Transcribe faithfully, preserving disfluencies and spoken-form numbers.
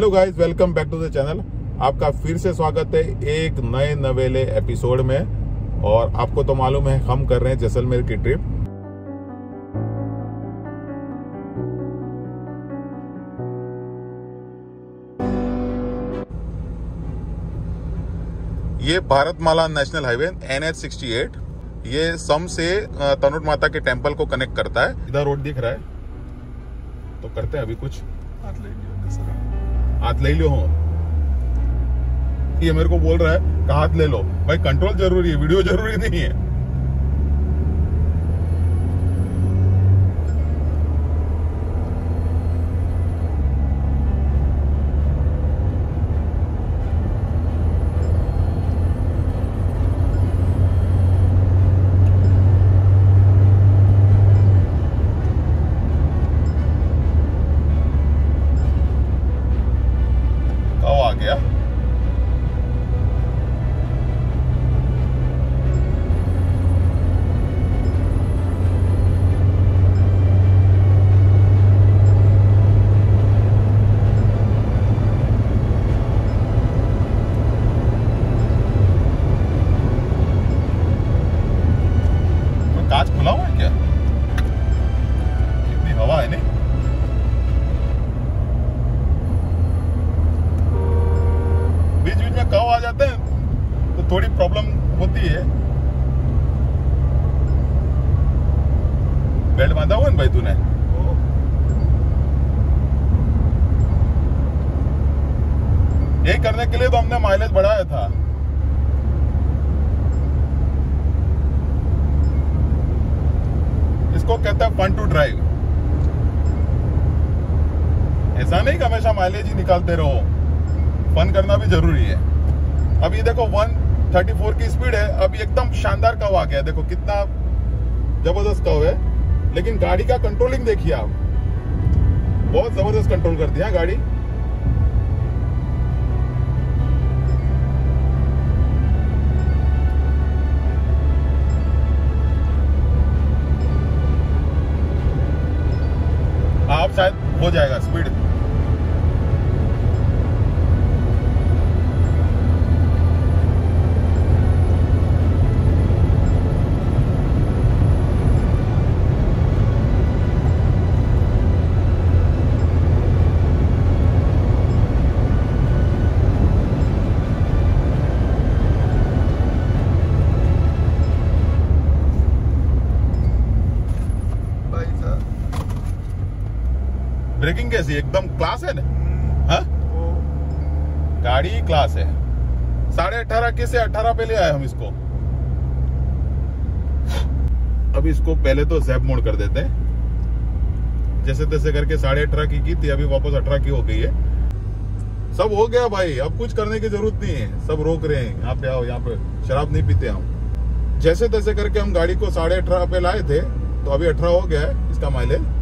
Hello guys, welcome back to the channel. आपका फिर से स्वागत है एक नए नवेले एपिसोड में। और आपको तो मालूम है हम कर रहे हैं जैसलमेर की ट्रिप। ये Bharatmala national highway N H sixty eight, ये सम से तनोट माता के टेम्पल को कनेक्ट करता है। इधर रोड दिख रहा है तो करते हैं अभी कुछ। हाथ ले लो हो, ये मेरे को बोल रहा है कि हाथ ले लो। भाई कंट्रोल जरूरी है, वीडियो जरूरी नहीं है। कांच खुला हुआ है क्या? कितनी हवा है नहीं। बीच बीच में कव आ जाते हैं तो थोड़ी प्रॉब्लम होती है। बेल्ट बांधा हुआ है भाई तूने? यही करने के लिए तो हमने माइलेज बढ़ाया था। इसको कहता है फन टू ड्राइव। ऐसा नहीं कि हमेशा माइलेज ही निकालते रहो, फन करना भी जरूरी है। अब ये देखो एक सौ चौंतीस की स्पीड है। अब एकदम शानदार कव आ गया, देखो कितना जबरदस्त कव है। लेकिन गाड़ी का कंट्रोलिंग देखिए आप, बहुत जबरदस्त कंट्रोल कर दिया गाड़ी। आप शायद हो जाएगा स्पीड। ब्रेकिंग कैसी, एकदम क्लास है ना। हाँ? गाड़ी क्लास है। साढ़े अठारह के से अठारह पे ले आए हम इसको। अब इसको पहले तो ज़ैप मोड कर देते हैं, जैसे तैसे करके साढ़े अठारह की की थी, अभी वापस अठारह की हो गई है। सब हो गया भाई, अब कुछ करने की जरूरत नहीं है। सब रोक रहे हैं, यहाँ पे आओ, यहाँ पे शराब नहीं पीते हम। जैसे तैसे करके हम गाड़ी को साढ़े अठारह पे लाए थे, तो अभी अठारह हो गया है इसका माइलेज।